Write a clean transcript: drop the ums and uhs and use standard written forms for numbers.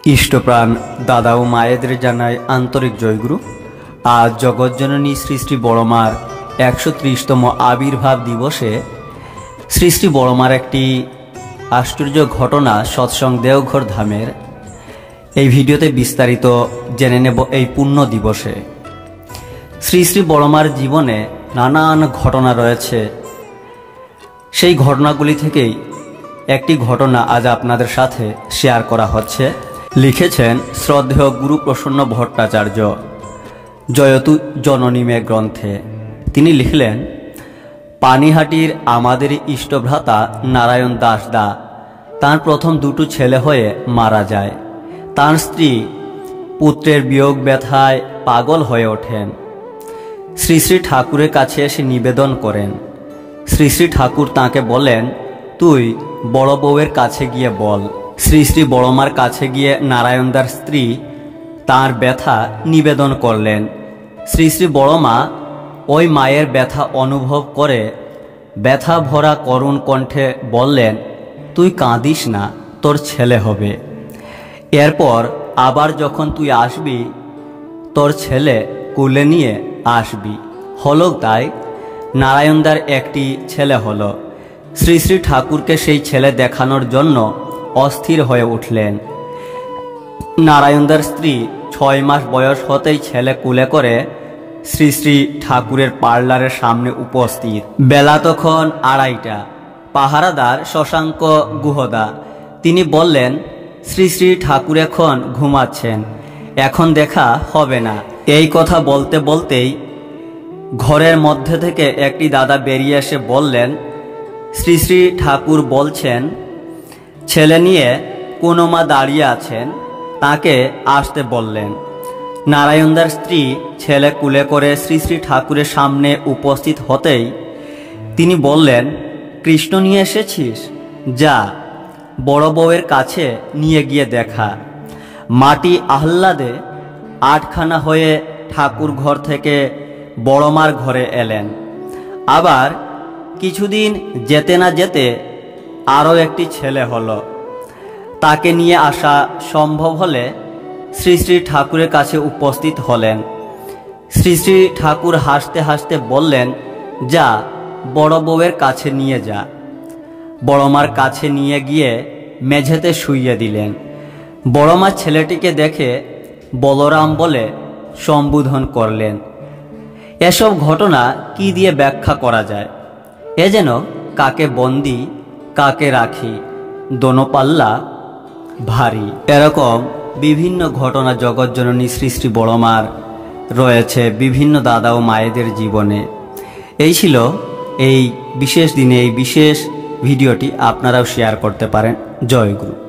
ইষ্টপ্রাণ দাদা ও মায়েদের জানায় আন্তরিক জয়গুরু। আজ জগজ্জননী শ্রী শ্রী বড়মার ১৩০তম আবির্ভাব দিবসে শ্রী শ্রী বড়মার একটি আশ্চর্য ঘটনা সৎসঙ্গ দেওঘর ধামের এই ভিডিওতে বিস্তারিত জেনে নেব। এই পুণ্য দিবসে শ্রী শ্রী বড়মার জীবনে নানান ঘটনা রয়েছে। সেই ঘটনাগুলি থেকেই একটি ঘটনা আজ আপনাদের সাথে শেয়ার করা হচ্ছে। লিখেছেন শ্রদ্ধেয় গুরু প্রসন্ন ভট্টাচার্য জয়তু জননীমে গ্রন্থে। তিনি লিখলেন, পানিহাটির আমাদের ইষ্টভ্রাতা নারায়ণ দাসদা তার প্রথম দুটো ছেলে হয়ে মারা যায়। তার স্ত্রী পুত্রের বিয়োগ ব্যথায় পাগল হয়ে ওঠেন। শ্রী শ্রী ঠাকুরের কাছে এসে নিবেদন করেন। শ্রী শ্রী ঠাকুর তাঁকে বলেন, তুই বড় বউয়ের কাছে গিয়ে বল। শ্রী শ্রী বড়মার কাছে গিয়ে নারায়ণদার স্ত্রী তাঁর ব্যথা নিবেদন করলেন। শ্রী শ্রী বড়মা ওই মায়ের ব্যথা অনুভব করে ব্যথা ভরা করুণ কণ্ঠে বললেন, তুই কাঁদিস না, তোর ছেলে হবে। এরপর আবার যখন তুই আসবি তোর ছেলে কুলে নিয়ে আসবি। হলো তাই, নারায়ণদার একটি ছেলে হলো। শ্রী শ্রী ঠাকুরকে সেই ছেলে দেখানোর জন্য অস্থির হয়ে উঠলেন। নারায়ণদার স্ত্রী ৬ মাস বয়স হতেই ছেলে কুলে করে শ্রী শ্রী ঠাকুরের পার্লারের সামনে উপস্থিত। বেলা তখন ২:৩০। পাহারাদার শশাঙ্ক গুহদা তিনি বললেন, শ্রী শ্রী ঠাকুর এখন ঘুমাচ্ছেন, এখন দেখা হবে না। এই কথা বলতে বলতেই ঘরের মধ্যে থেকে একটি দাদা বেরিয়ে এসে বললেন, শ্রী শ্রী ঠাকুর বলছেন ছেলে নিয়ে কোনো মা দাঁড়িয়ে আছেন, তাকে আসতে বললেন। নারায়ণদার স্ত্রী ছেলে কুলে করে শ্রী শ্রী ঠাকুরের সামনে উপস্থিত হতেই তিনি বললেন, কৃষ্ণ নিয়ে এসেছিস? যা বড় বউয়ের কাছে নিয়ে গিয়ে দেখা। মাটি আহ্লাদে ৮খানা হয়ে ঠাকুর ঘর থেকে বড়মার ঘরে এলেন। আবার কিছুদিন যেতে না যেতে আরও একটি ছেলে হলো। তাকে নিয়ে আসা সম্ভব হলে শ্রী শ্রী ঠাকুরের কাছে উপস্থিত হলেন। শ্রী শ্রী ঠাকুর হাসতে হাসতে বললেন, যা বড় বউয়ের কাছে নিয়ে যা। বড়মার কাছে নিয়ে গিয়ে মেঝেতে শুইয়ে দিলেন। বড়মা ছেলেটিকে দেখে বলরাম বলে সম্বোধন করলেন। এসব ঘটনা কি দিয়ে ব্যাখ্যা করা যায়? এ যেন কাকে বন্দি কাকে রাখি, দোনো পাল্লা ভারী। এরকম বিভিন্ন ঘটনা জগজ্জননী শ্রী শ্রী বড়মার রয়েছে বিভিন্ন দাদা ও মায়েদের জীবনে। এই ছিল এই বিশেষ দিনে এই বিশেষ ভিডিওটি। আপনারাও শেয়ার করতে পারেন। জয় গুরু।